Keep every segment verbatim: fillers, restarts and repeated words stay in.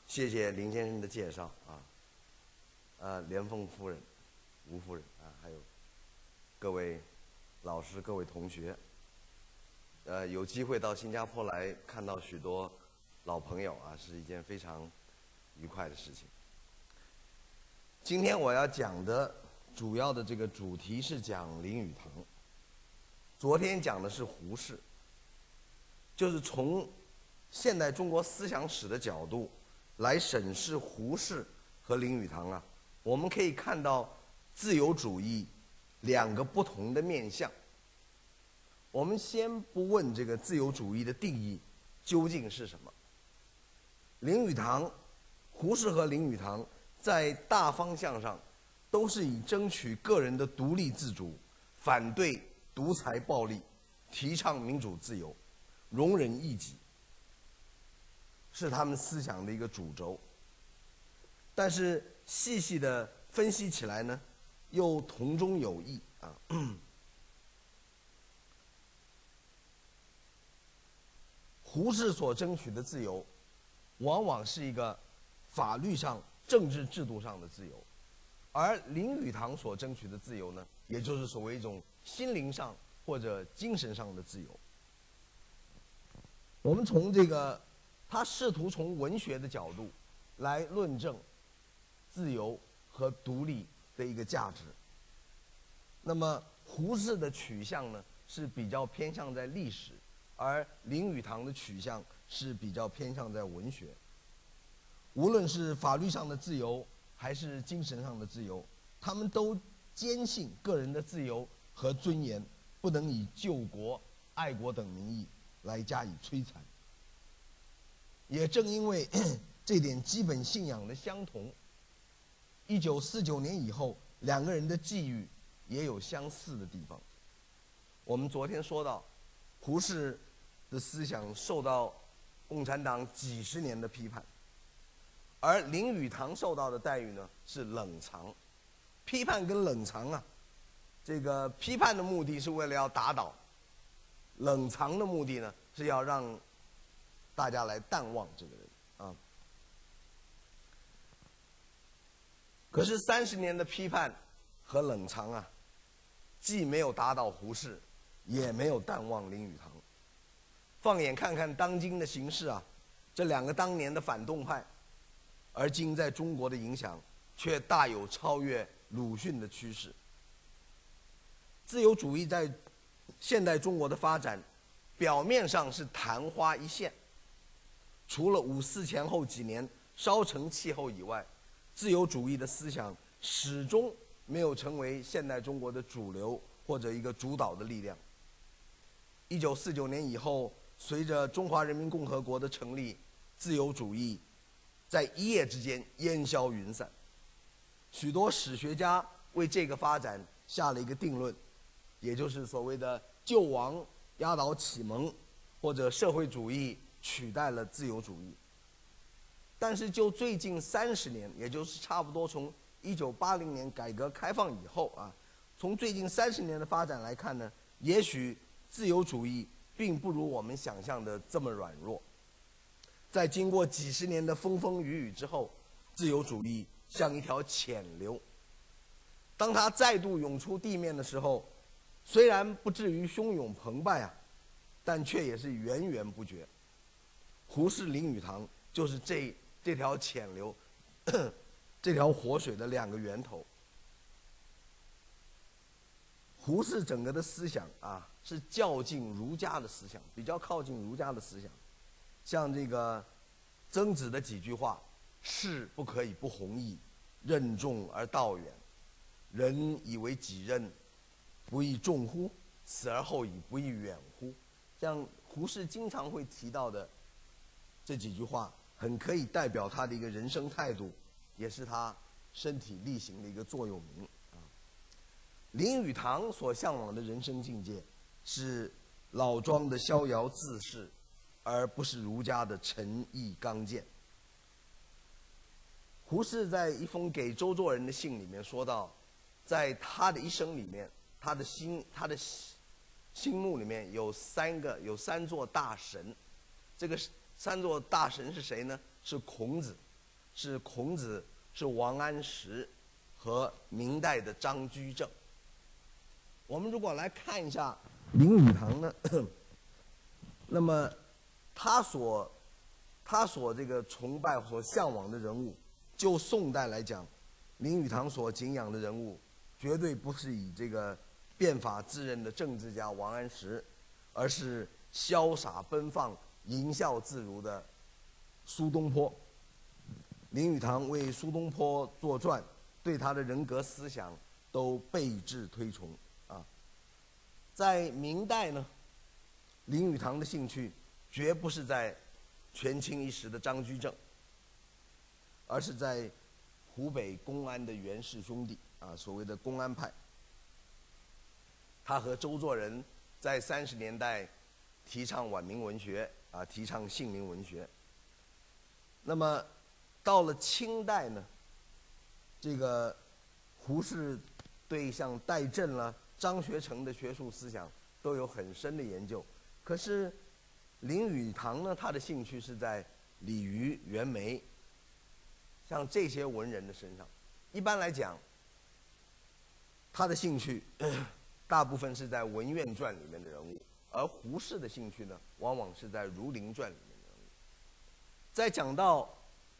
谢谢林先生的介绍啊，呃，莲凤夫人、吴夫人啊，还有各位老师、各位同学，呃，有机会到新加坡来看到许多老朋友啊，是一件非常愉快的事情。今天我要讲的主要的这个主题是讲林语堂，昨天讲的是胡适，就是从现代中国思想史的角度来审视胡适和林语堂啊，我们可以看到自由主义两个不同的面向。我们先不问这个自由主义的定义究竟是什么。林语堂、胡适和林语堂在大方向上都是以争取个人的独立自主、反对独裁暴力、提倡民主自由、容忍异己，是他们思想的一个主轴。但是细细的分析起来呢，又同中有异啊。胡适所争取的自由，往往是一个法律上、政治制度上的自由，而林语堂所争取的自由呢，也就是所谓一种心灵上或者精神上的自由。我们从这个，他试图从文学的角度来论证自由和独立的一个价值。那么胡适的取向呢，是比较偏向在历史，而林语堂的取向是比较偏向在文学。无论是法律上的自由还是精神上的自由，他们都坚信个人的自由和尊严不能以救国、爱国等名义来加以摧残。也正因为这点基本信仰的相同，一九四九年以后，两个人的际遇也有相似的地方。我们昨天说到，胡适的思想受到共产党几十年的批判，而林语堂受到的待遇呢是冷藏。批判跟冷藏啊，这个批判的目的是为了要打倒，冷藏的目的呢是要让大家来淡忘这个人啊。可是三十年的批判和冷藏啊，既没有打倒胡适，也没有淡忘林语堂。放眼看看当今的形势啊，这两个当年的反动派，而今在中国的影响却大有超越鲁迅的趋势。自由主义在现代中国的发展，表面上是昙花一现，除了五四前后几年烧成气候以外，自由主义的思想始终没有成为现代中国的主流或者一个主导的力量。一九四九年以后，随着中华人民共和国的成立，自由主义在一夜之间烟消云散。许多史学家为这个发展下了一个定论，也就是所谓的救亡压倒启蒙，或者社会主义取代了自由主义。但是就最近三十年，也就是差不多从一九八零年改革开放以后啊，从最近三十年的发展来看呢，也许自由主义并不如我们想象的这么软弱。在经过几十年的风风雨雨之后，自由主义像一条浅流，当它再度涌出地面的时候，虽然不至于汹涌澎湃啊，但却也是源源不绝。胡适、林语堂就是这这条浅流这条活水的两个源头。胡适整个的思想啊，是较近儒家的思想，比较靠近儒家的思想。像这个曾子的几句话：士不可以不弘毅，任重而道远。人以为己任，不亦重乎？死而后已，不亦远乎？像胡适经常会提到的这几句话，很可以代表他的一个人生态度，也是他身体力行的一个座右铭啊。林语堂所向往的人生境界是老庄的逍遥自适，而不是儒家的沉毅刚健。胡适在一封给周作人的信里面说到，在他的一生里面，他的心他的心目里面有三个有三座大神。这个三座大神是谁呢？是孔子、 是孔子，是王安石和明代的张居正。我们如果来看一下林语堂呢，那么他所他所这个崇拜、所向往的人物，就宋代来讲，林语堂所敬仰的人物，绝对不是以这个变法自任的政治家王安石，而是潇洒奔放、淫笑自如的苏东坡。林语堂为苏东坡作传，对他的人格思想都备至推崇啊。在明代呢，林语堂的兴趣绝不是在权倾一时的张居正，而是在湖北公安的袁氏兄弟啊，所谓的公安派。他和周作人在三十年代提倡晚明文学啊，提倡姓名文学。那么到了清代呢，这个胡适对像戴震了、张学成的学术思想都有很深的研究。可是林语堂呢，他的兴趣是在李渔、袁枚，像这些文人的身上。一般来讲，他的兴趣大部分是在《文苑传》里面的人物，而胡适的兴趣呢，往往是在《儒林传》里面的人物。在讲到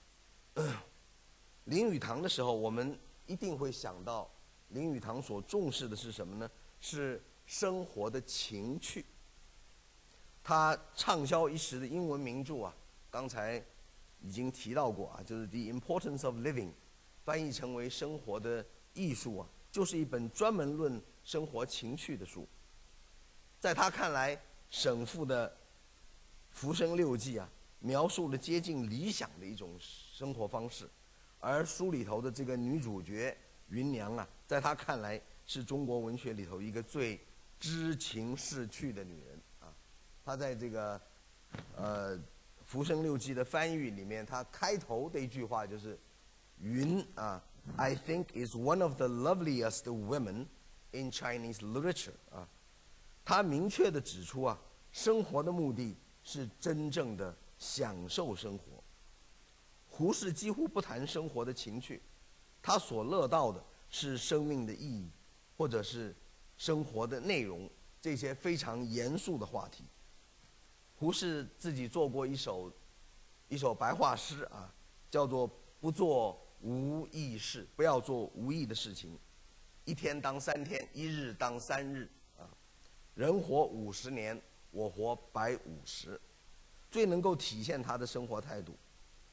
林语堂的时候，我们一定会想到林语堂所重视的是什么呢？是生活的情趣。他畅销一时的英文名著啊，刚才已经提到过啊，就是《The Importance of Living》，翻译成为《生活的艺术》啊，就是一本专门论生活情趣的书。在他看来，沈复的《浮生六记》啊，描述了接近理想的一种生活方式，而书里头的这个女主角芸娘啊，在他看来是中国文学里头一个最知情识趣的女人啊。她在这个呃《浮生六记》的翻译里面，她开头的一句话就是“芸啊 ，I think is one of the loveliest women in Chinese literature” 啊。她明确地指出啊，生活的目的是真正的享受生活。胡适几乎不谈生活的情趣，他所乐道的是生命的意义，或者是生活的内容，这些非常严肃的话题。胡适自己做过一首一首白话诗啊，叫做“不做无益事”，不要做无益的事情，一天当三天，一日当三日啊。人活五十年，我活百五十，最能够体现他的生活态度。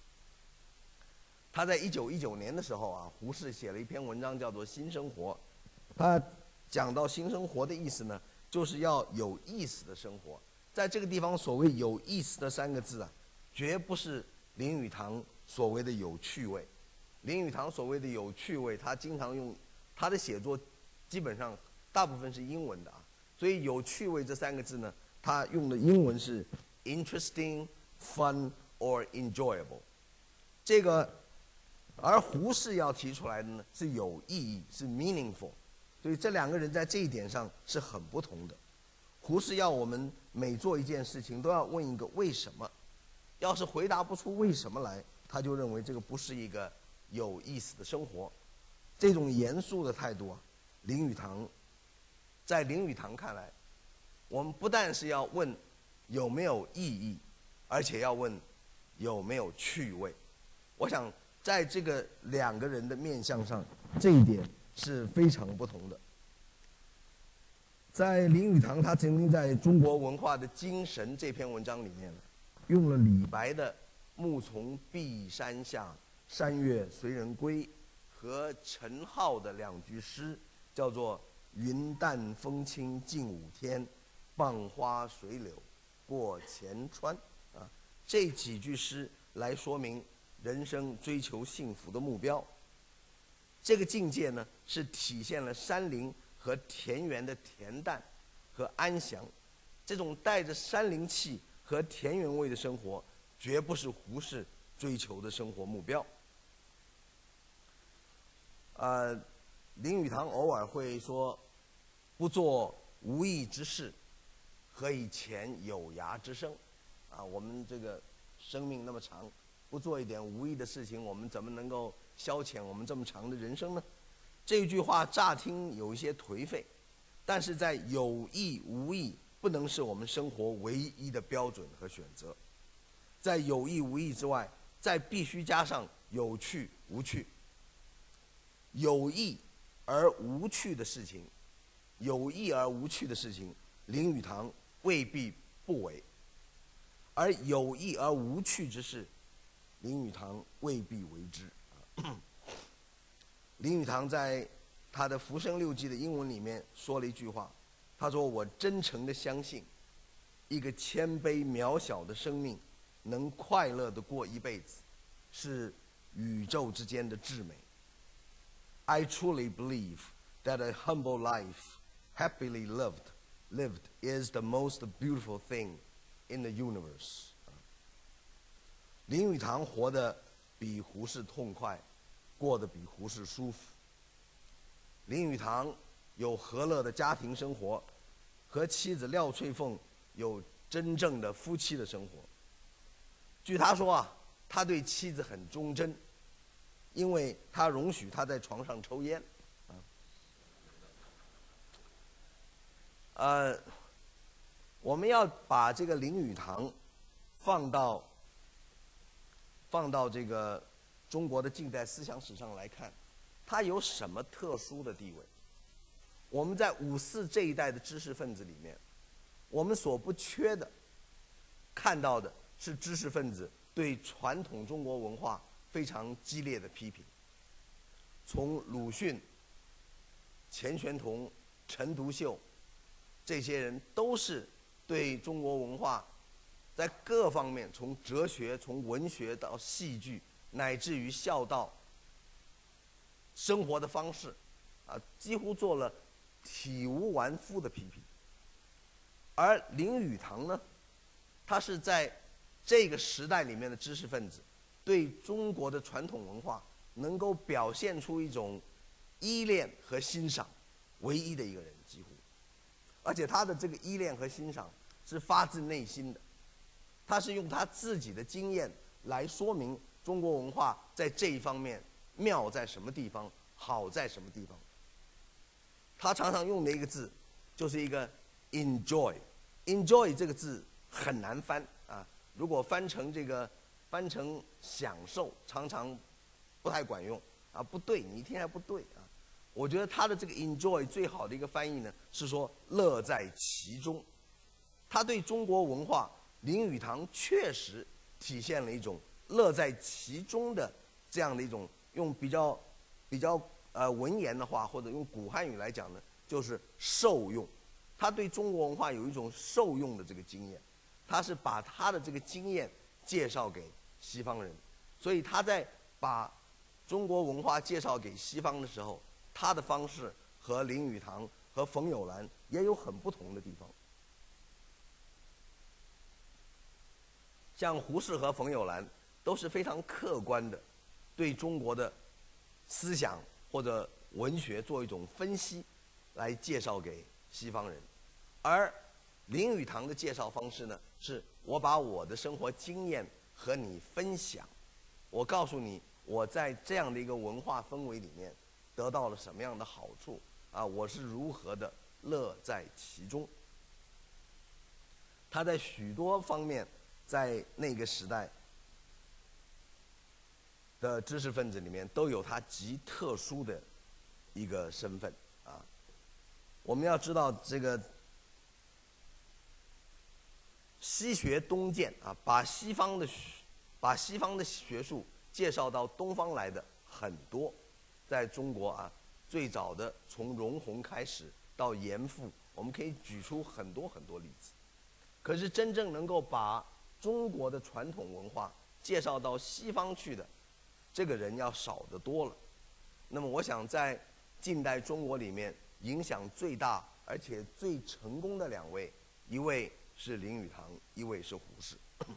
他在一九一九年的时候啊，胡适写了一篇文章，叫做《新生活》。他讲到新生活的意思呢，就是要有意思的生活。在这个地方，所谓有意思的三个字啊，绝不是林语堂所谓的有趣味。林语堂所谓的有趣味，他经常用他的写作，基本上大部分是英文的啊，所以有趣味这三个字呢，他用的英文是 interesting, fun or enjoyable。这个，而胡适要提出来的呢是有意义，是 meaningful。所以这两个人在这一点上是很不同的。胡适要我们每做一件事情都要问一个为什么，要是回答不出为什么来，他就认为这个不是一个有意思的生活。这种严肃的态度啊，林语堂，在林语堂看来，我们不但是要问有没有意义，而且要问有没有趣味。我想在这个两个人的面向上，这一点是非常不同的。在林语堂，他曾经在中国文化的精神这篇文章里面，用了李白的“暮从碧山下，山月随人归”和陈浩的两句诗，叫做“云淡风轻近五天，傍花水柳过前川”啊，这几句诗来说明人生追求幸福的目标。这个境界呢，是体现了山林和田园的恬淡和安详。这种带着山林气和田园味的生活，绝不是胡适追求的生活目标。呃，林语堂偶尔会说：“不做无益之事，何以遣有涯之生？”啊，我们这个生命那么长， 不做一点无益的事情，我们怎么能够消遣我们这么长的人生呢？这句话乍听有一些颓废，但是在有益无益不能是我们生活唯一的标准和选择，在有益无益之外，再必须加上有趣无趣。有益而无趣的事情，有益而无趣的事情，林语堂未必不为；而有益而无趣之事，林语堂未必为之。林语堂在他的《浮生六记》的英文里面说了一句话，他说：“我真诚地相信，一个谦卑渺小的生命能快乐地过一辈子，是宇宙之间的至美。” I truly believe that a humble life, happily lived, lived is the most beautiful thing in the universe. 林语堂活得比胡适痛快，过得比胡适舒服。林语堂有和乐的家庭生活，和妻子廖翠凤有真正的夫妻的生活。据他说啊，他对妻子很忠贞，因为他容许他在床上抽烟。啊，呃，我们要把这个林语堂放到放到这个中国的近代思想史上来看，他有什么特殊的地位？我们在五四这一代的知识分子里面，我们所不缺的，看到的是知识分子对传统中国文化非常激烈的批评。从鲁迅、钱玄同、陈独秀这些人，都是对中国文化在各方面，从哲学、从文学到戏剧，乃至于孝道、生活的方式，啊，几乎做了体无完肤的批评。而林语堂呢，他是在这个时代里面的知识分子，对中国的传统文化能够表现出一种依恋和欣赏，唯一的一个人几乎。而且他的这个依恋和欣赏是发自内心的，他是用他自己的经验来说明中国文化在这一方面妙在什么地方，好在什么地方。他常常用的一个字就是一个 enjoy。enjoy 这个字很难翻啊，如果翻成这个翻成享受，常常不太管用啊，不对，你一听还不对啊。我觉得他的这个 enjoy 最好的一个翻译呢，是说乐在其中。他对中国文化，林语堂确实体现了一种乐在其中的这样的一种，用比较比较呃文言的话，或者用古汉语来讲呢，就是受用。他对中国文化有一种受用的这个经验，他是把他的这个经验介绍给西方人，所以他在把中国文化介绍给西方的时候，他的方式和林语堂和冯友兰也有很不同的地方。像胡适和冯友兰都是非常客观的，对中国的思想或者文学做一种分析，来介绍给西方人。而林语堂的介绍方式呢，是我把我的生活经验和你分享，我告诉你我在这样的一个文化氛围里面得到了什么样的好处啊，我是如何的乐在其中。他在许多方面，在那个时代的知识分子里面都有他极特殊的一个身份啊。我们要知道，这个西学东渐啊，把西方的把西方的学术介绍到东方来的很多。在中国啊，最早的从容闳开始到严复，我们可以举出很多很多例子。可是真正能够把中国的传统文化介绍到西方去的，这个人要少得多了。那么我想在近代中国里面影响最大而且最成功的两位，一位是林语堂，一位是胡适。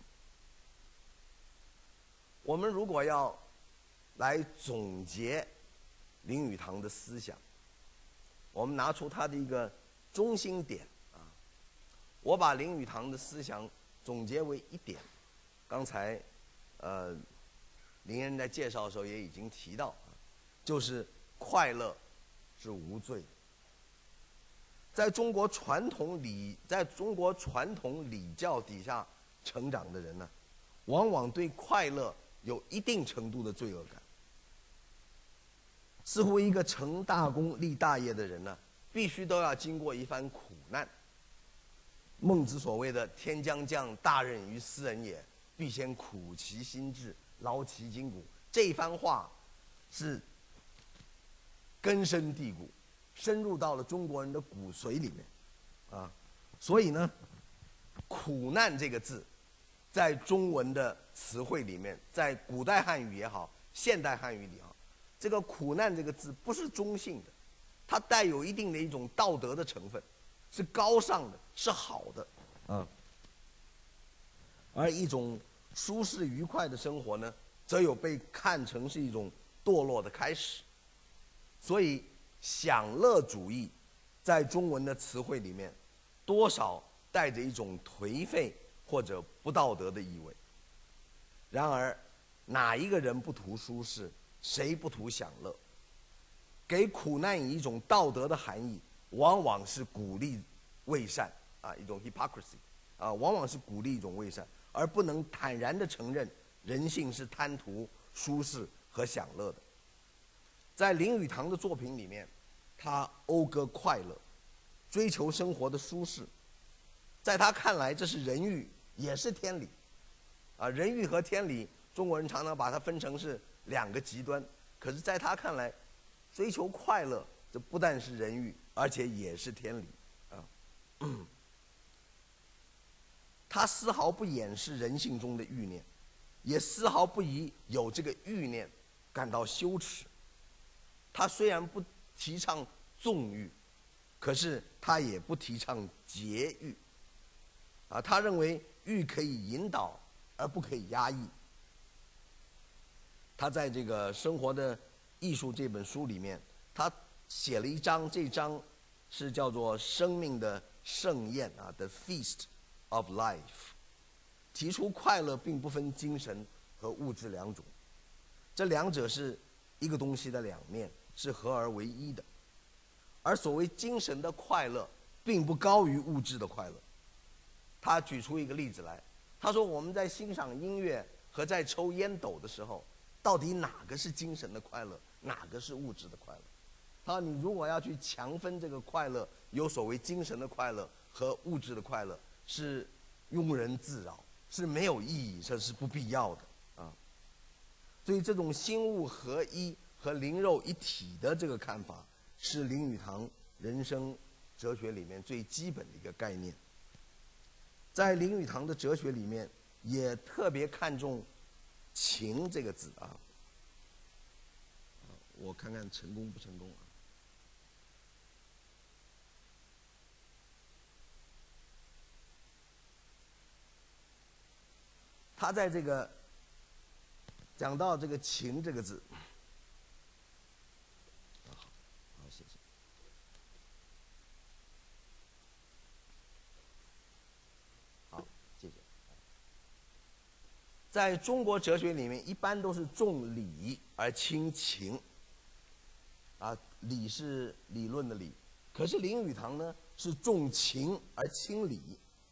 我们如果要来总结林语堂的思想，我们拿出他的一个中心点啊，我把林语堂的思想总结为一点。刚才呃林恩在介绍的时候也已经提到，就是快乐是无罪的。在中国传统礼，在中国传统礼教底下成长的人呢，往往对快乐有一定程度的罪恶感。似乎一个成大功立大业的人呢，必须都要经过一番苦难。孟子所谓的“天将降大任于斯人也，必先苦其心志，劳其筋骨”，这一番话是根深蒂固，深入到了中国人的骨髓里面，啊，所以呢，苦难这个字，在中文的词汇里面，在古代汉语也好，现代汉语里好，这个苦难这个字不是中性的，它带有一定的一种道德的成分，是高尚的，是好的，啊。而一种舒适愉快的生活呢，则有被看成是一种堕落的开始。所以，享乐主义在中文的词汇里面，多少带着一种颓废或者不道德的意味。然而，哪一个人不图舒适？谁不图享乐？给苦难以一种道德的含义，往往是鼓励为善啊，一种 hypocrisy 啊，往往是鼓励一种为善，而不能坦然地承认人性是贪图舒适和享乐的。在林语堂的作品里面，他讴歌快乐，追求生活的舒适。在他看来，这是人欲，也是天理。啊，人欲和天理，中国人常常把它分成是两个极端。可是，在他看来，追求快乐，这不但是人欲，而且也是天理。啊，嗯，他丝毫不掩饰人性中的欲念，也丝毫不以有这个欲念感到羞耻。他虽然不提倡纵欲，可是他也不提倡节欲。啊，他认为欲可以引导，而不可以压抑。他在这个《生活的艺术》这本书里面，他写了一章，这章是叫做“生命的盛宴”啊 ，The Feast of Life， 提出快乐并不分精神和物质两种，这两者是一个东西的两面，是合而为一的。而所谓精神的快乐，并不高于物质的快乐。他举出一个例子来，他说我们在欣赏音乐和在抽烟斗的时候，到底哪个是精神的快乐，哪个是物质的快乐？他说你如果要去强分这个快乐，有所谓精神的快乐和物质的快乐，是庸人自扰，是没有意义，这是不必要的啊。所以这种心物合一和灵肉一体的这个看法，是林语堂人生哲学里面最基本的一个概念。在林语堂的哲学里面，也特别看重“情”这个字啊。我看看成功不成功啊？他在这个讲到这个“情”这个字，好，好，谢谢。好，谢谢。在中国哲学里面，一般都是重理而轻情。啊，理是理论的理，可是林语堂呢是重情而轻理。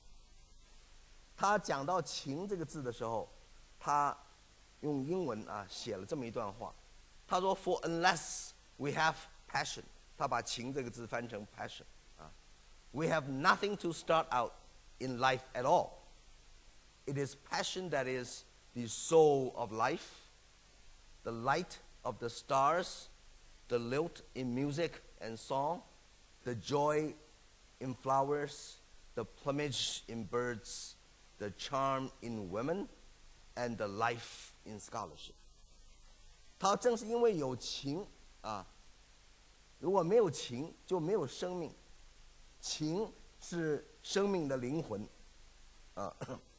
他讲到“情”这个字的时候，他用英文啊写了这么一段话。他说 ：“For unless we have passion， 他把“情”这个字翻成 passion 啊 ，we have nothing to start out in life at all. It is passion that is the soul of life, the light of the stars.The lilt in music and song, the joy in flowers, the plumage in birds, the charm in women, and the life in scholarship. 他正是因为有情啊，如果没有情，就没有生命。情是生命的灵魂，啊，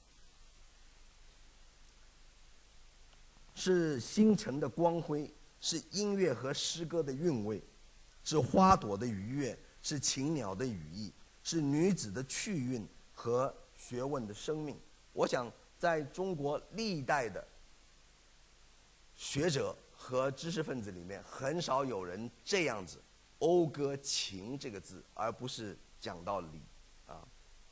是星辰的光辉。是音乐和诗歌的韵味，是花朵的愉悦，是禽鸟的羽翼，是女子的趣韵和学问的生命。我想，在中国历代的学者和知识分子里面很少有人这样子讴歌情这个字，而不是讲到理啊。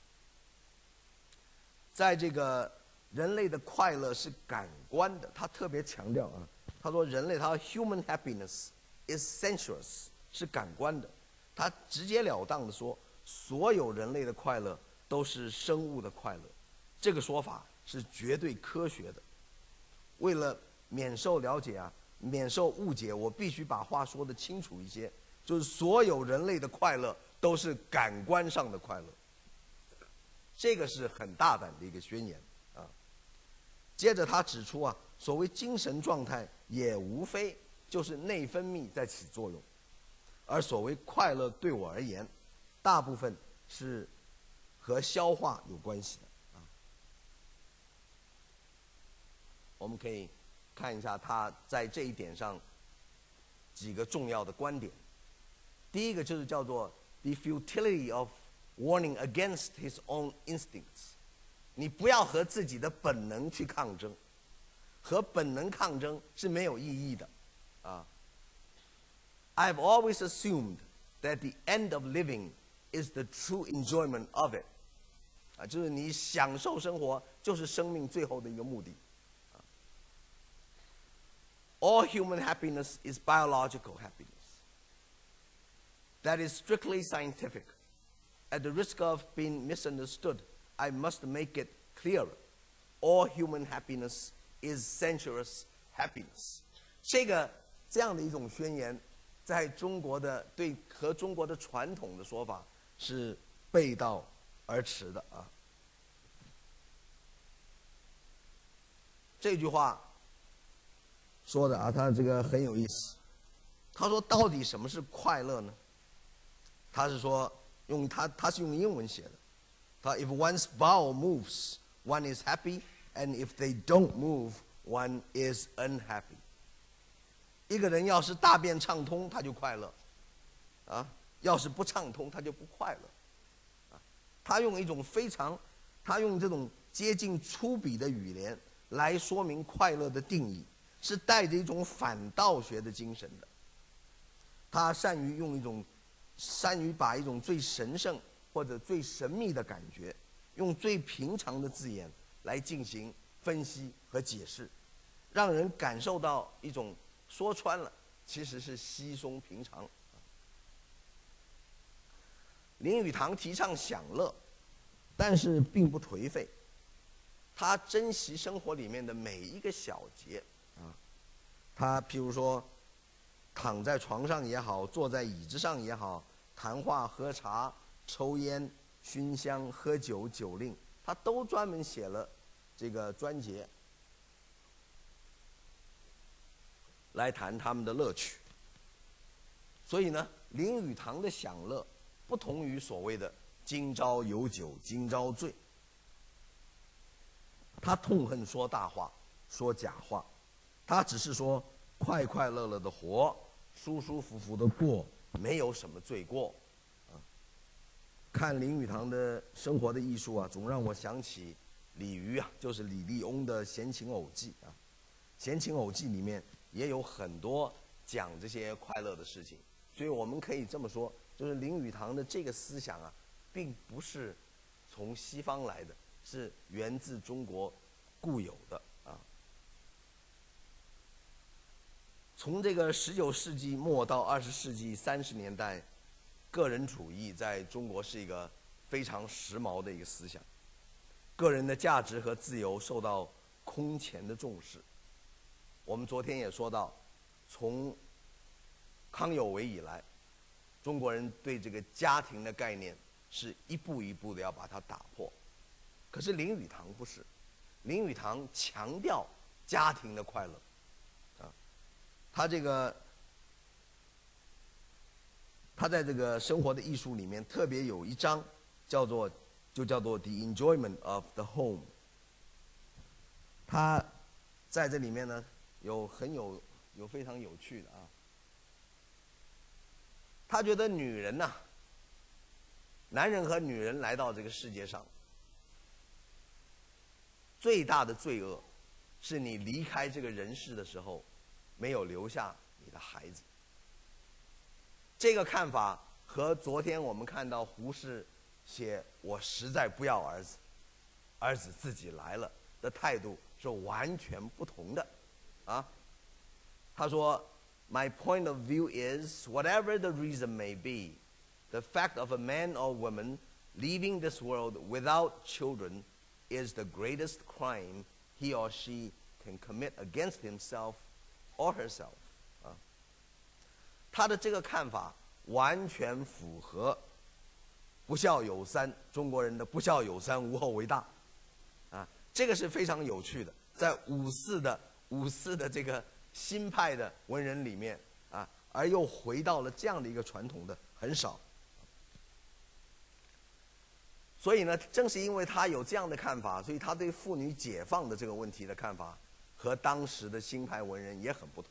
在这个人类的快乐是感官的，他特别强调啊，他说人类他 human happiness is sensuous 是感官的，他直截了当的说，所有人类的快乐都是生物的快乐，这个说法是绝对科学的。为了免受了解啊，免受误解，我必须把话说得清楚一些，就是所有人类的快乐都是感官上的快乐，这个是很大胆的一个宣言啊。接着他指出啊，所谓精神状态也无非就是内分泌在起作用，而所谓快乐对我而言，大部分是和消化有关系的啊。我们可以看一下他在这一点上几个重要的观点。第一个就是叫做 the futility of warning against his own instincts， 你不要和自己的本能去抗争，和本能抗争是没有意义的啊。I've always assumed that the end of living is the true enjoyment of it， 啊，就是你享受生活就是生命最后的一个目的。All human happiness is biological happiness. That is strictly scientific. At the risk of being misunderstood, I must make it clearer. All human happiness is sensuous happiness. 这个这样的一种宣言，在中国的对和中国的传统的说法是背道而驰的啊。这句话说的啊，他这个很有意思。他说，到底什么是快乐呢？他是说用他他是用英文写的。他 If one's bowel moves, one is happy, and if they don't move, one is unhappy。一个人要是大便畅通，他就快乐，啊，要是不畅通，他就不快乐。啊，他用一种非常，他用这种接近粗鄙的语言来说明快乐的定义。是带着一种反道学的精神的，他善于用一种，善于把一种最神圣或者最神秘的感觉，用最平常的字眼来进行分析和解释，让人感受到一种说穿了其实是稀松平常。林语堂提倡享乐，但是并不颓废，他珍惜生活里面的每一个小节。啊，他譬如说，躺在床上也好，坐在椅子上也好，谈话、喝茶、抽烟、熏香、喝酒、酒令，他都专门写了这个专节来谈他们的乐趣。所以呢，林语堂的享乐不同于所谓的“今朝有酒今朝醉”，他痛恨说大话、说假话。他只是说快快乐乐的活，舒舒服服的过，没有什么罪过。啊，看林语堂的生活的艺术啊，总让我想起李渔啊，就是李笠翁的《闲情偶记》啊，《闲情偶记》里面也有很多讲这些快乐的事情。所以我们可以这么说，就是林语堂的这个思想啊，并不是从西方来的，是源自中国固有的。从这个十九世纪末到二十世纪三十年代，个人主义在中国是一个非常时髦的一个思想，个人的价值和自由受到空前的重视。我们昨天也说到，从康有为以来，中国人对这个家庭的概念是一步一步的要把它打破。可是林语堂不是，林语堂强调家庭的快乐。他这个，他在这个生活的艺术里面特别有一章，叫做就叫做 The Enjoyment of the Home。他在这里面呢，有很有有非常有趣的啊。他觉得女人呐、啊，男人和女人来到这个世界上，最大的罪恶，是你离开这个人世的时候。 没有留下你的孩子。这个看法和昨天我们看到胡适写“我实在不要儿子，儿子自己来了”的态度是完全不同的，啊。他说 ：“My point of view is, whatever the reason may be, the fact of a man or woman leaving this world without children is the greatest crime he or she can commit against himself or herself。”啊，他的这个看法完全符合“不孝有三”中国人的“不孝有三，无后为大”。啊，这个是非常有趣的，在五四的五四的这个新派的文人里面啊，而又回到了这样的一个传统的很少。所以呢，正是因为他有这样的看法，所以他对妇女解放的这个问题的看法和当时的新派文人也很不同。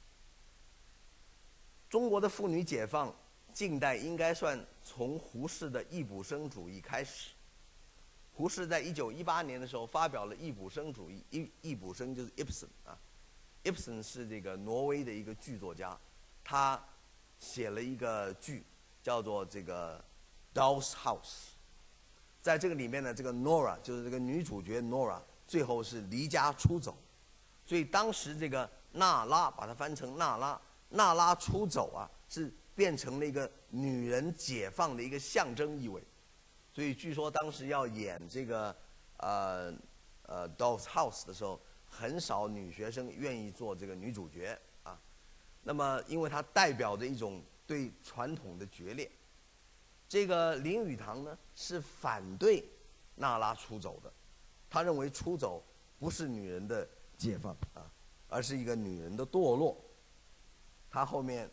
中国的妇女解放，近代应该算从胡适的易卜生主义开始。胡适在一九一八年的时候发表了易卜生主义，易易卜生就是 Ibsen 啊 ，Ibsen 是这个挪威的一个剧作家，他写了一个剧叫做这个《Doll's House》。在这个里面呢，这个 Nora 就是这个女主角 Nora， 最后是离家出走，所以当时这个娜拉把它翻成娜拉，娜拉出走啊，是变成了一个女人解放的一个象征意味。所以据说当时要演这个呃呃 Doll's House 的时候，很少女学生愿意做这个女主角啊。那么，因为它代表着一种对传统的决裂。这个林语堂呢是反对娜拉出走的，他认为出走不是女人的解放啊，而是一个女人的堕落。他后面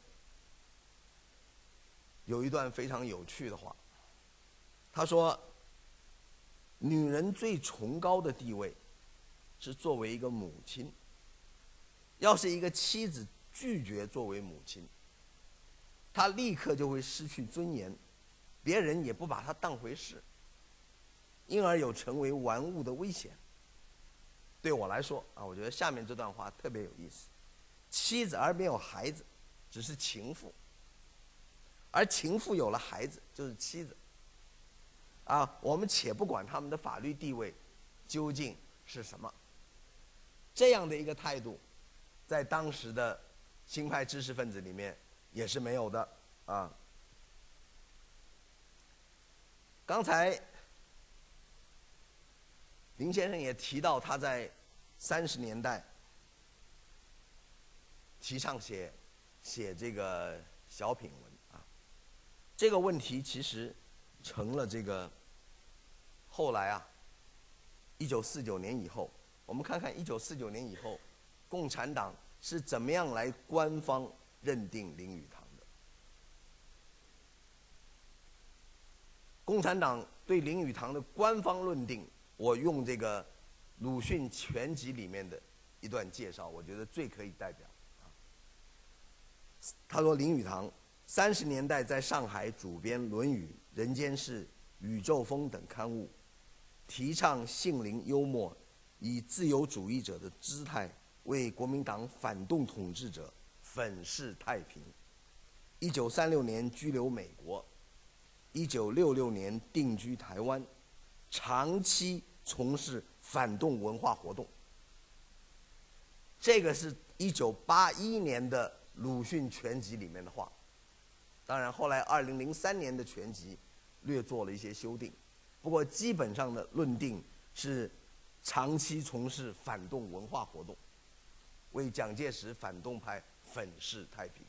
有一段非常有趣的话，他说：“女人最崇高的地位是作为一个母亲，要是一个妻子拒绝作为母亲，她立刻就会失去尊严。”别人也不把它当回事，因而有成为玩物的危险。对我来说啊，我觉得下面这段话特别有意思：妻子而没有孩子，只是情妇；而情妇有了孩子，就是妻子。啊，我们且不管他们的法律地位究竟是什么，这样的一个态度，在当时的新派知识分子里面也是没有的啊。刚才林先生也提到，他在三十年代提倡写写这个小品文啊。这个问题其实成了这个后来啊，一九四九年以后，我们看看一九四九年以后，共产党是怎么样来官方认定林语堂。共产党对林语堂的官方论定，我用这个鲁迅全集里面的一段介绍，我觉得最可以代表。他说林语堂三十年代在上海主编《论语》《人间世》《宇宙风》等刊物，提倡性灵幽默，以自由主义者的姿态为国民党反动统治者粉饰太平。一九三六年居留美国。一九六六年定居台湾，长期从事反动文化活动。这个是一九八一年的鲁迅全集里面的话，当然后来二零零三年的全集略做了一些修订，不过基本上的论定是长期从事反动文化活动，为蒋介石反动派粉饰太平。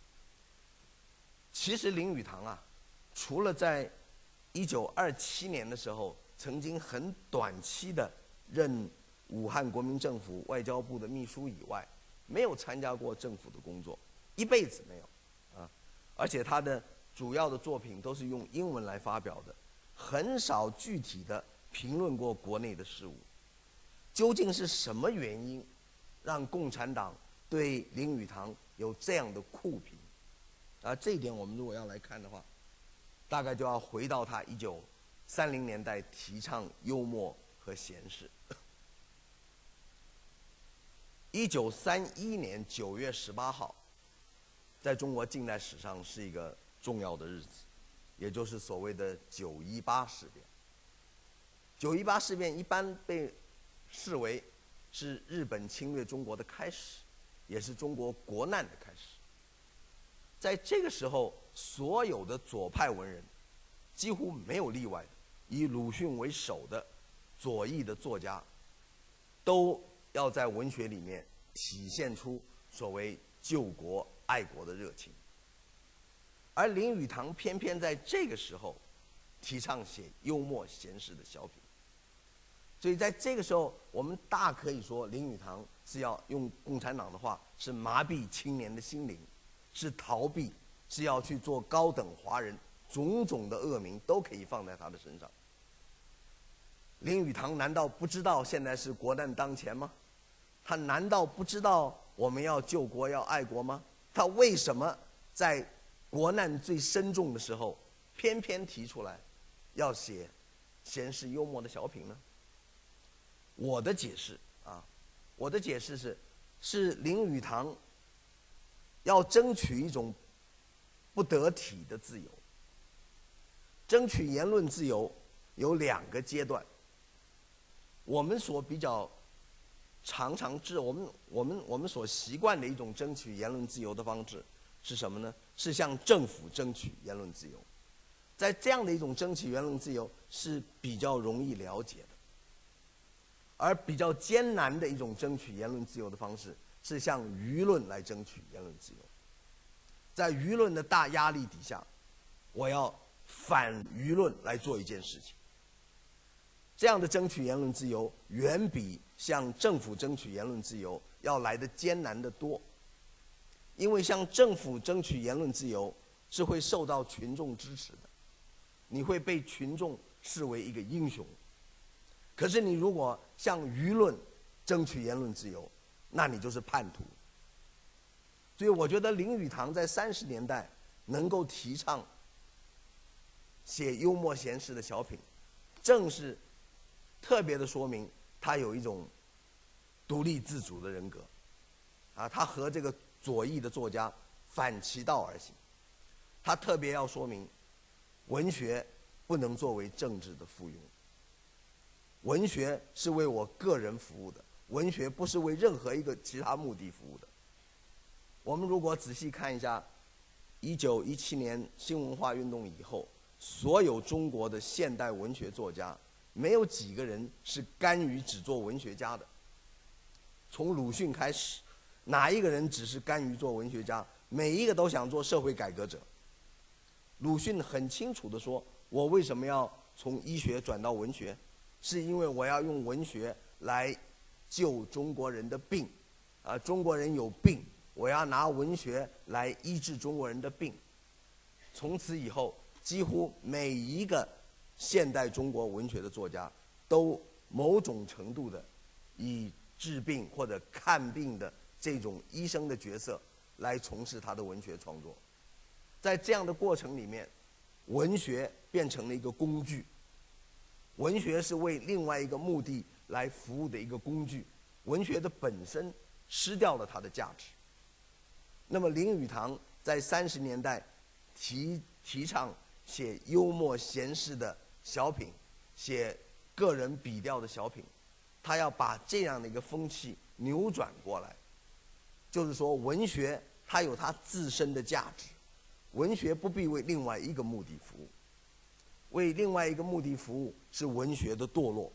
其实林语堂啊，除了在一九二七年的时候曾经很短期的任武汉国民政府外交部的秘书以外，没有参加过政府的工作，一辈子没有啊。而且他的主要的作品都是用英文来发表的，很少具体的评论过国内的事务。究竟是什么原因让共产党对林语堂有这样的酷评？啊，这一点我们如果要来看的话，大概就要回到他一九三零年代提倡幽默和闲适。 一九三一年九月十八号，在中国近代史上是一个重要的日子，也就是所谓的九一八事变。九一八事变一般被视为是日本侵略中国的开始，也是中国国难的开始。在这个时候，所有的左派文人，几乎没有例外的，以鲁迅为首的左翼的作家，都要在文学里面体现出所谓救国爱国的热情。而林语堂偏偏在这个时候提倡写幽默闲适的小品，所以在这个时候，我们大可以说林语堂是要用共产党的话，是麻痹青年的心灵，是逃避，是要去做高等华人，种种的恶名都可以放在他的身上。林语堂难道不知道现在是国难当前吗？他难道不知道我们要救国要爱国吗？他为什么在国难最深重的时候，偏偏提出来要写闲适幽默的小品呢？我的解释啊，我的解释是，是林语堂要争取一种不得体的自由。争取言论自由有两个阶段。我们所比较常常知，我们我们我们所习惯的一种争取言论自由的方式是什么呢？是向政府争取言论自由。在这样的一种争取言论自由是比较容易了解的，而比较艰难的一种争取言论自由的方式是向舆论来争取言论自由。在舆论的大压力底下，我要反舆论来做一件事情。这样的争取言论自由远比向政府争取言论自由要来的艰难得多。因为向政府争取言论自由是会受到群众支持的，你会被群众视为一个英雄。可是你如果向舆论争取言论自由，那你就是叛徒。所以我觉得林语堂在三十年代能够提倡写幽默闲适的小品，正是特别的说明他有一种独立自主的人格，啊，他和这个左翼的作家反其道而行。他特别要说明，文学不能作为政治的附庸，文学是为我个人服务的，文学不是为任何一个其他目的服务的。我们如果仔细看一下，一九一七年新文化运动以后，所有中国的现代文学作家，没有几个人是甘于只做文学家的。从鲁迅开始，哪一个人只是甘于做文学家？每一个都想做社会改革者。鲁迅很清楚地说，我为什么要从医学转到文学，是因为我要用文学来救中国人的病，啊，中国人有病，我要拿文学来医治中国人的病。从此以后，几乎每一个现代中国文学的作家都某种程度的以治病或者看病的这种医生的角色来从事他的文学创作。在这样的过程里面，文学变成了一个工具，文学是为另外一个目的来服务的一个工具，文学的本身失掉了它的价值。那么林语堂在三十年代提提倡写幽默闲适的小品，写个人笔调的小品，他要把这样的一个风气扭转过来，就是说文学它有它自身的价值，文学不必为另外一个目的服务，为另外一个目的服务是文学的堕落。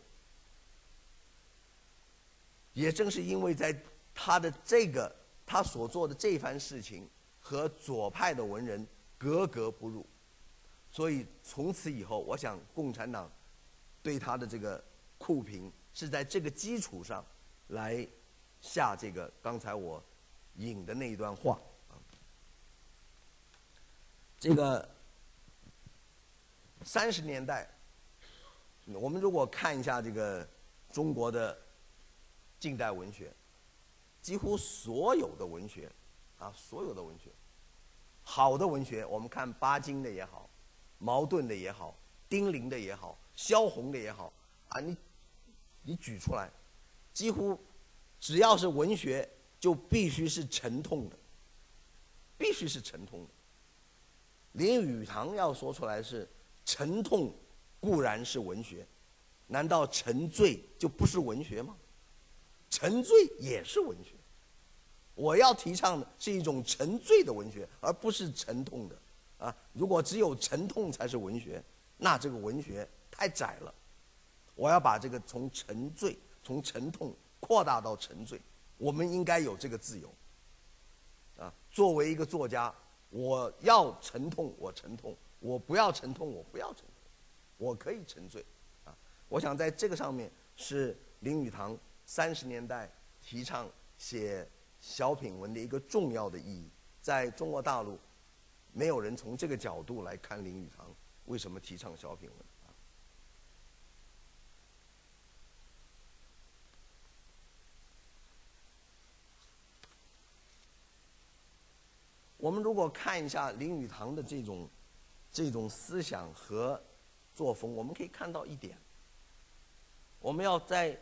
也正是因为在他的这个他所做的这番事情和左派的文人格格不入，所以从此以后，我想共产党对他的这个酷评是在这个基础上来下这个刚才我引的那一段话。这个三十年代，我们如果看一下这个中国的近代文学，几乎所有的文学，啊，所有的文学，好的文学，我们看巴金的也好，茅盾的也好，丁玲的也好，萧红的也好，啊，你你举出来，几乎只要是文学，就必须是沉痛的，必须是沉痛的。林语堂要说出来是沉痛，固然是文学，难道沉醉就不是文学吗？沉醉也是文学。我要提倡的是一种沉醉的文学，而不是沉痛的。啊，如果只有沉痛才是文学，那这个文学太窄了。我要把这个从沉醉、从沉痛扩大到沉醉，我们应该有这个自由。啊，作为一个作家，我要沉痛，我沉痛；我不要沉痛，我不要沉痛。我可以沉醉。啊，我想在这个上面是林语堂三十年代提倡写小品文的一个重要的意义。在中国大陆，没有人从这个角度来看林语堂为什么提倡小品文。我们如果看一下林语堂的这种这种思想和作风，我们可以看到一点，我们要再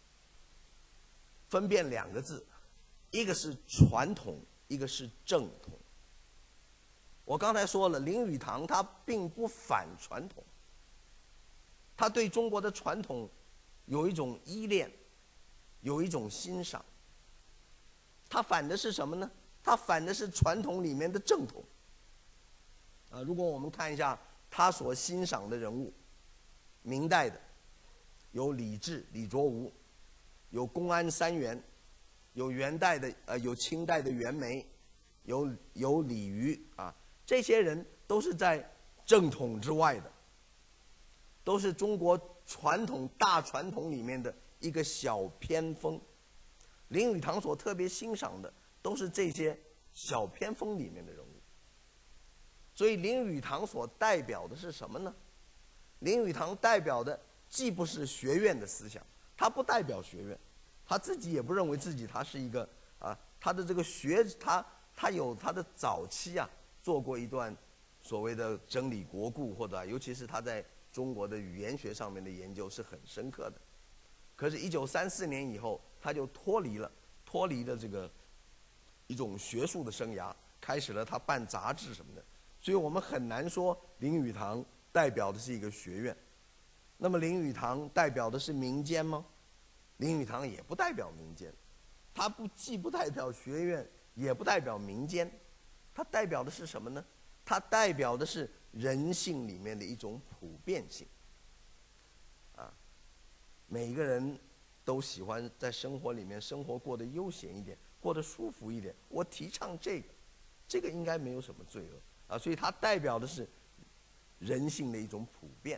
分辨两个字，一个是传统，一个是正统。我刚才说了，林语堂他并不反传统，他对中国的传统有一种依恋，有一种欣赏。他反的是什么呢？他反的是传统里面的正统。啊，如果我们看一下他所欣赏的人物，明代的有李治、李卓吾，有公安三元，有元代的呃有清代的袁枚，有有李渔啊，这些人都是在正统之外的，都是中国传统大传统里面的一个小偏锋。林语堂所特别欣赏的都是这些小偏锋里面的人物。所以林语堂所代表的是什么呢？林语堂代表的既不是学院的思想，他不代表学院，他自己也不认为自己他是一个啊，他的这个学他他有他的早期啊做过一段所谓的整理国故，或者尤其是他在中国的语言学上面的研究是很深刻的。可是，一九三四年以后，他就脱离了脱离了这个一种学术的生涯，开始了他办杂志什么的。所以我们很难说林语堂代表的是一个学院。那么林语堂代表的是民间吗？林语堂也不代表民间，他不既不代表学院，也不代表民间，他代表的是什么呢？他代表的是人性里面的一种普遍性。啊，每一个人都喜欢在生活里面生活过得悠闲一点，过得舒服一点。我提倡这个，这个应该没有什么罪恶啊。所以它代表的是人性的一种普遍。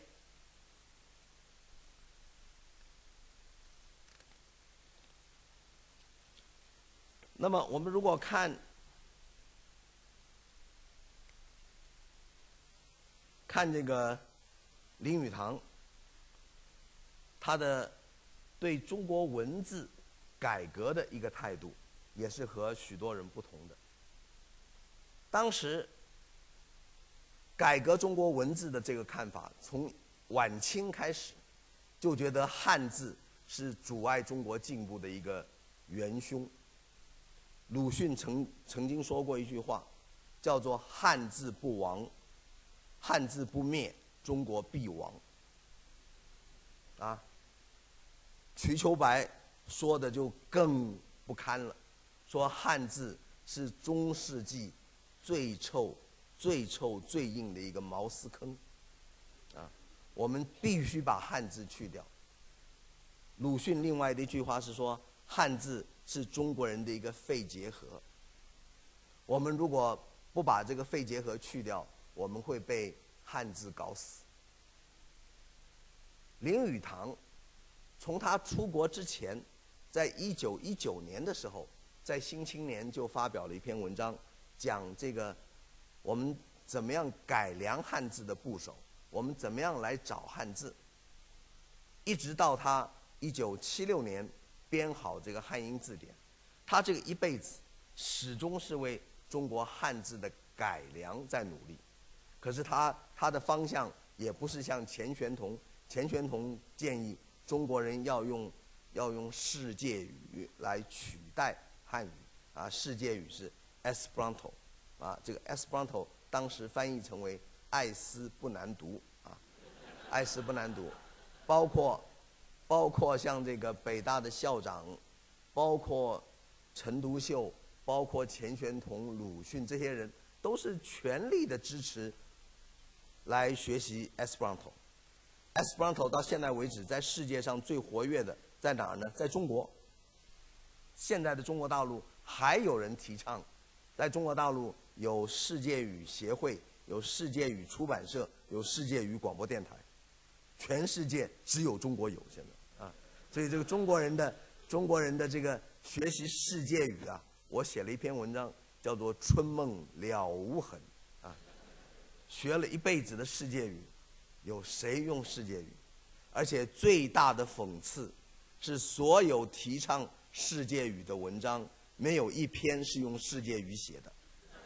那么我们如果看看这个林语堂，他的对中国文字改革的一个态度，也是和许多人不同的。当时改革中国文字的这个看法，从晚清开始，就觉得汉字是阻碍中国进步的一个元凶。鲁迅曾曾经说过一句话，叫做“汉字不亡，汉字不灭，中国必亡”。啊，瞿秋白说的就更不堪了，说汉字是中世纪最臭、最臭、最硬的一个茅斯坑。啊，我们必须把汉字去掉。鲁迅另外的一句话是说，汉字是中国人的一个肺结核。我们如果不把这个肺结核去掉，我们会被汉字搞死。林语堂从他出国之前，在一九一九年的时候，在《新青年》就发表了一篇文章，讲这个我们怎么样改良汉字的部首，我们怎么样来找汉字。一直到他一九七六年编好这个汉英字典，他这个一辈子始终是为中国汉字的改良在努力。可是他他的方向也不是像钱玄同，钱玄同建议中国人要用要用世界语来取代汉语啊，世界语是 Esperanto 啊，这个 Esperanto 当时翻译成为爱斯不难读啊，爱斯不难读，包括包括像这个北大的校长，包括陈独秀，包括钱玄同、鲁迅这些人，都是全力的支持来学习 Esperanto。Esperanto 到现在为止，在世界上最活跃的在哪儿呢？在中国。现在的中国大陆还有人提倡，在中国大陆有世界语协会，有世界语出版社，有世界语广播电台，全世界只有中国有现在啊。所以这个中国人的中国人的这个学习世界语啊，我写了一篇文章，叫做《春梦了无痕》啊。学了一辈子的世界语，有谁用世界语？而且最大的讽刺是，所有提倡世界语的文章，没有一篇是用世界语写的。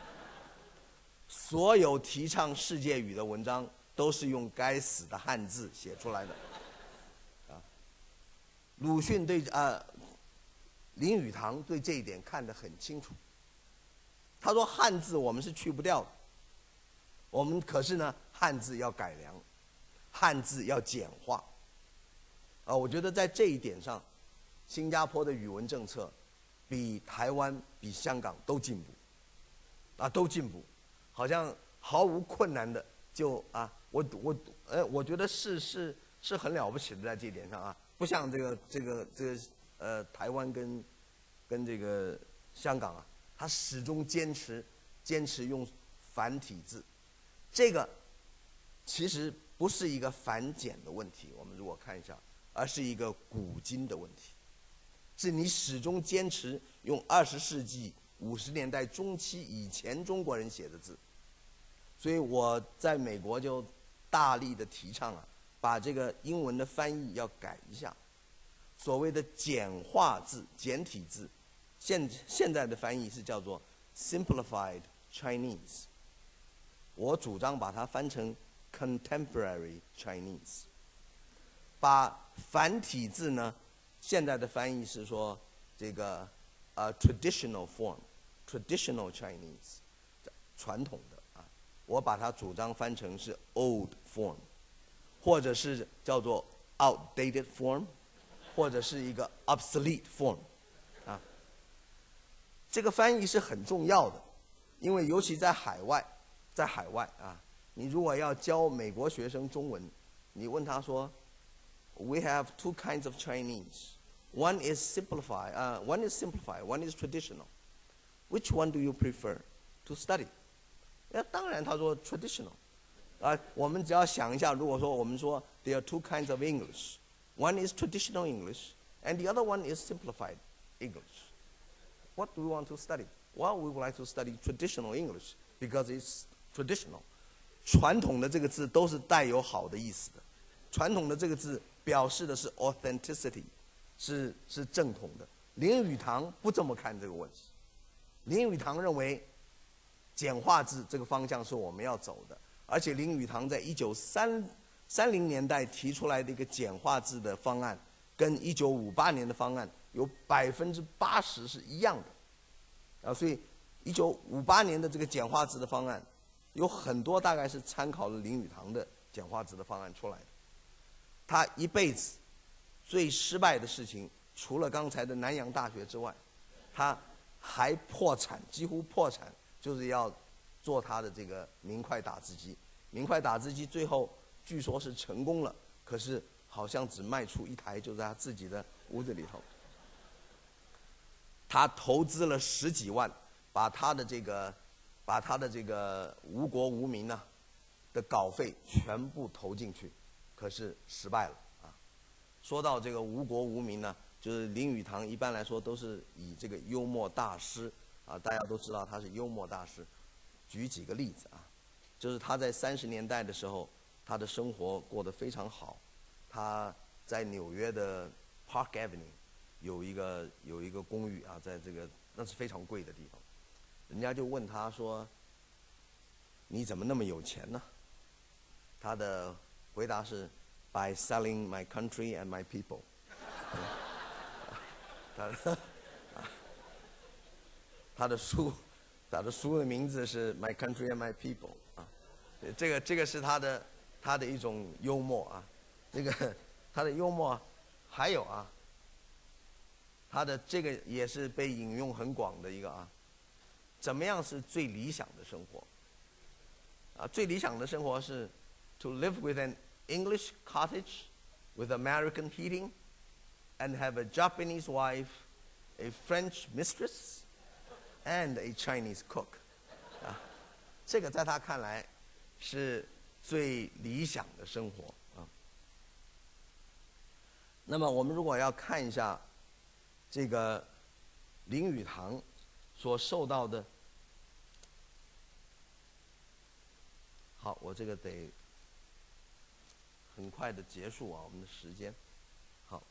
所有提倡世界语的文章，都是用该死的汉字写出来的。啊，鲁迅对啊，林语堂对这一点看得很清楚。他说汉字我们是去不掉的，我们可是呢，汉字要改良，汉字要简化。啊，我觉得在这一点上，新加坡的语文政策比台湾、比香港都进步，啊，都进步，好像毫无困难的就啊，我我呃，我觉得是是是很了不起的，在这一点上啊，不像这个这个这个呃台湾跟跟这个香港啊，他始终坚持坚持用繁体字，这个其实不是一个繁简的问题，我们如果看一下，而是一个古今的问题。是你始终坚持用二十世纪五十年代中期以前中国人写的字，所以我在美国就大力的提倡啊，把这个英文的翻译要改一下，所谓的简化字、简体字，现现在的翻译是叫做 simplified Chinese， 我主张把它翻成 contemporary Chinese， 把繁体字呢。现在的翻译是说这个呃 traditional form，traditional Chinese， 传统的啊，我把它主张翻成是 old form， 或者是叫做 outdated form， 或者是一个 obsolete form， 啊，这个翻译是很重要的，因为尤其在海外，在海外啊，你如果要教美国学生中文，你问他说。We have two kinds of Chinese. One is simplified. Uh, one is simplified. One is traditional. Which one do you prefer to study? 那当然，他说 traditional. 啊，我们只要想一下，如果说我们说 there are two kinds of English. One is traditional English, and the other one is simplified English. What do we want to study? Well, we would like to study traditional English because it's traditional. 传统的这个字都是带有好的意思的。传统的这个字表示的是 authenticity， 是是正统的。林语堂不这么看这个问题。林语堂认为，简化字这个方向是我们要走的，而且林语堂在一九三三零年代提出来的一个简化字的方案，跟一九五八年的方案有百分之八十是一样的。啊，所以一九五八年的这个简化字的方案，有很多大概是参考了林语堂的简化字的方案出来的。他一辈子最失败的事情，除了刚才的南洋大学之外，他还破产，几乎破产，就是要做他的这个明快打字机。明快打字机最后据说是成功了，可是好像只卖出一台，就在他自己的屋子里头。他投资了十几万，把他的这个，把他的这个无国无民呢、啊、的稿费全部投进去。可是失败了啊！说到这个无国无民呢，就是林语堂一般来说都是以这个幽默大师啊，大家都知道他是幽默大师。举几个例子啊，就是他在三十年代的时候，他的生活过得非常好。他在纽约的 Park Avenue 有一个有一个公寓啊，在这个那是非常贵的地方。人家就问他说：“你怎么那么有钱呢？”他的回答是 by selling my country and my people， 他的他的书，他的书的名字是《My Country and My People》啊，这个这个是他的他的一种幽默啊，这个他的幽默还有啊，他的这个也是被引用很广的一个啊，怎么样是最理想的生活？啊，最理想的生活是 to live with an English cottage with American heating and have a Japanese wife, a French mistress, and a Chinese cook. 啊，这个在他看来是最理想的生活啊。那么我们如果要看一下这个林语堂所受到的，好，我这个得很快的结束啊，我们的时间。好，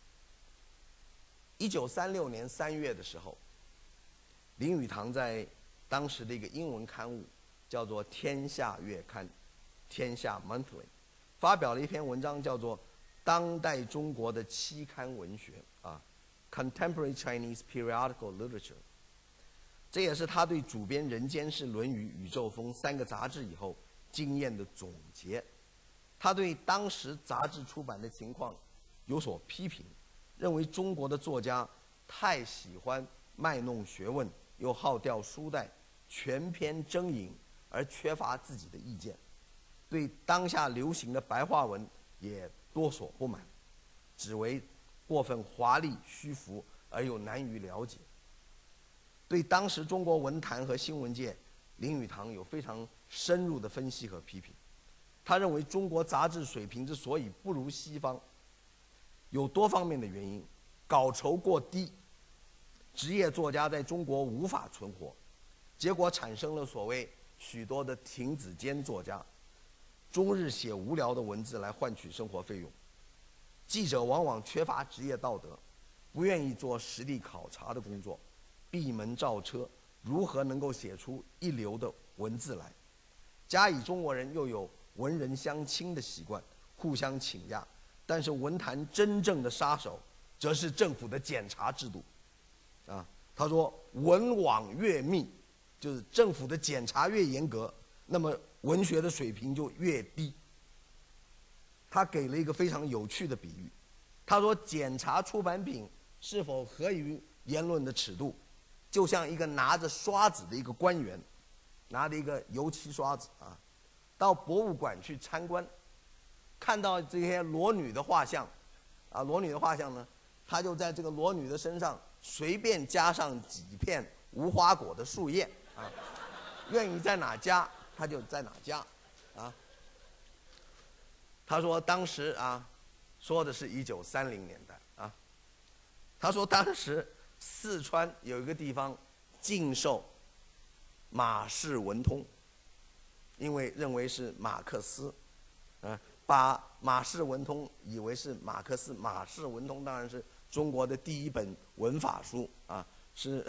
一九三六年三月的时候，林语堂在当时的一个英文刊物叫做《天下月刊》天下 Monthly 发表了一篇文章，叫做《当代中国的期刊文学》啊 ，Contemporary Chinese Periodical Literature。这也是他对主编《人间世》《论语》《宇宙风》三个杂志以后经验的总结。他对当时杂志出版的情况有所批评，认为中国的作家太喜欢卖弄学问，又好掉书袋，全篇征引，而缺乏自己的意见。对当下流行的白话文也多所不满，只为过分华丽虚浮而又难于了解。对当时中国文坛和新闻界，林语堂有非常深入的分析和批评。他认为中国杂志水平之所以不如西方，有多方面的原因：稿酬过低，职业作家在中国无法存活，结果产生了所谓许多的亭子间作家，终日写无聊的文字来换取生活费用。记者往往缺乏职业道德，不愿意做实地考察的工作，闭门造车，如何能够写出一流的文字来？加以中国人又有文人相亲的习惯，互相请假，但是文坛真正的杀手，则是政府的检查制度。啊，他说文网越密，就是政府的检查越严格，那么文学的水平就越低。他给了一个非常有趣的比喻，他说检查出版品是否合于言论的尺度，就像一个拿着刷子的一个官员，拿着一个油漆刷子啊，到博物馆去参观，看到这些裸女的画像，啊，裸女的画像呢，他就在这个裸女的身上随便加上几片无花果的树叶啊，愿意在哪加他就在哪加，啊。他说当时啊，说的是一九三零年代啊，他说当时四川有一个地方禁售马氏文通，因为认为是马克思，啊，把马氏文通以为是马克思。马氏文通当然是中国的第一本文法书啊，是，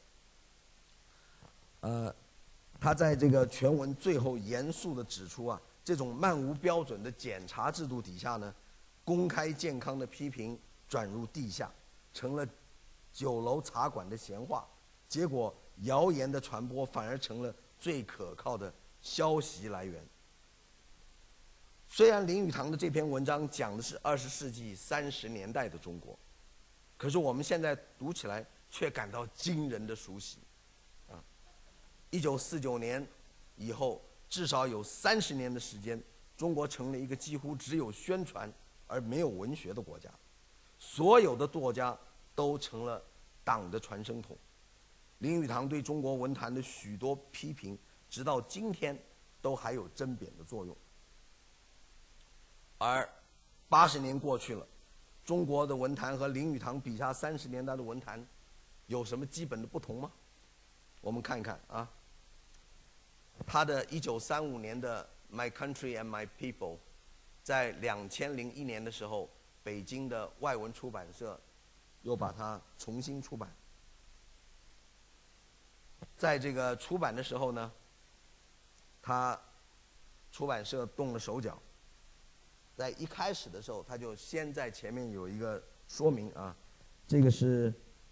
呃，他在这个全文最后严肃地指出啊，这种漫无标准的检查制度底下呢，公开健康的批评转入地下，成了酒楼茶馆的闲话，结果谣言的传播反而成了最可靠的消息来源。虽然林语堂的这篇文章讲的是二十世纪三十年代的中国，可是我们现在读起来却感到惊人的熟悉。啊，一九四九年以后，至少有三十年的时间，中国成了一个几乎只有宣传而没有文学的国家，所有的作家都成了党的传声筒。林语堂对中国文坛的许多批评，直到今天都还有针砭的作用。而八十年过去了，中国的文坛和林语堂笔下三十年代的文坛有什么基本的不同吗？我们看一看啊，他的一九三五年的《My Country and My People》，在两千零一年的时候，北京的外文出版社又把它重新出版。在这个出版的时候呢，他出版社动了手脚，在一开始的时候，他就先在前面有一个说明啊，这个是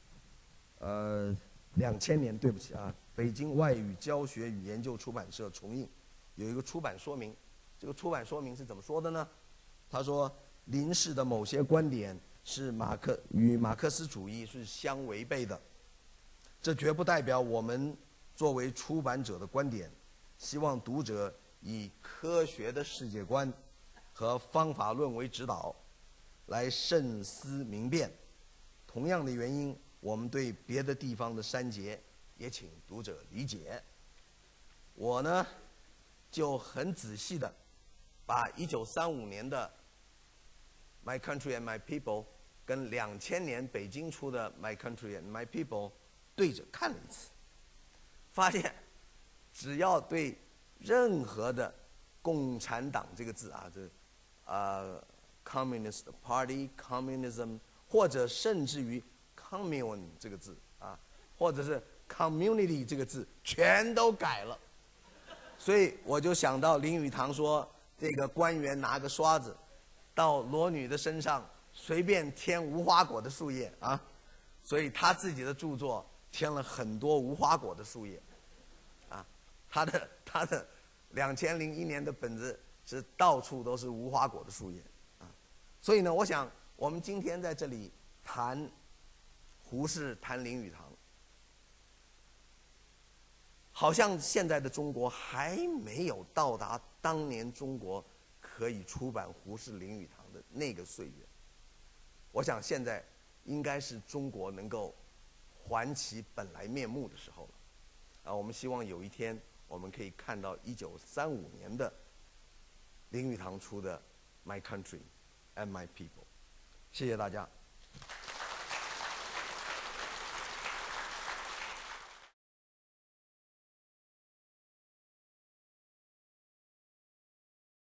呃，两千年，对不起啊，北京外语教学与研究出版社重印有一个出版说明。这个出版说明是怎么说的呢？他说，林氏的某些观点是马克与马克思主义是相违背的，这绝不代表我们作为出版者的观点。希望读者以科学的世界观和方法论为指导，来慎思明辨。同样的原因，我们对别的地方的删节也请读者理解。我呢，就很仔细的把一九三五年的《My Country and My People》跟两千年北京出的《My Country and My People》对着看了一次，发现只要对任何的共产党这个字啊，这呃 Communist Party、Communism， 或者甚至于 Commune 这个字啊，或者是 Community 这个字，全都改了。所以我就想到林语堂说，这个官员拿个刷子到裸女的身上随便添无花果的树叶啊，所以他自己的著作添了很多无花果的树叶，啊，他的他的两千零一年的本子是到处都是无花果的树叶，啊，所以呢，我想我们今天在这里谈胡适，谈林语堂，好像现在的中国还没有到达当年中国可以出版胡适、林语堂的那个岁月。我想现在应该是中国能够还其本来面目的时候了。啊，我们希望有一天我们可以看到一九三五年的林语堂出的《My Country and My People》。谢谢大家。